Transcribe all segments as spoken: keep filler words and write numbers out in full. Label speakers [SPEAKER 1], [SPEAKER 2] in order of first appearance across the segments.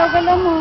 [SPEAKER 1] galaw-galaw mo.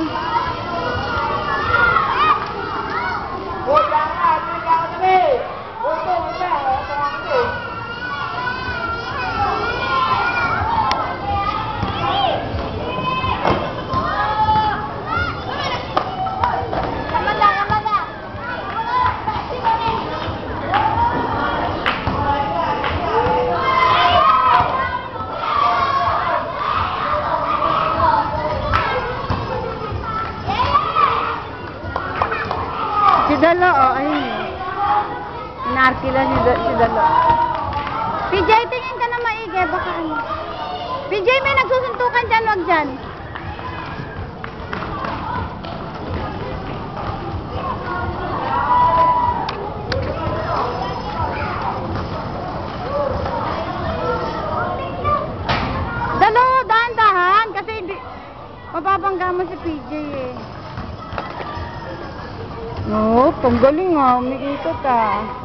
[SPEAKER 1] Si Dalo, oh, ayun eh. Inarkila si, si Dalo. P J, tingin ka na maigi, baka ano. P J, may nagsusuntukan dyan, wag dyan. Dalo, dahan-dahan, kasi hindi, mapapangga mo si P J eh. Oh, panggaling ah, umiikot ah.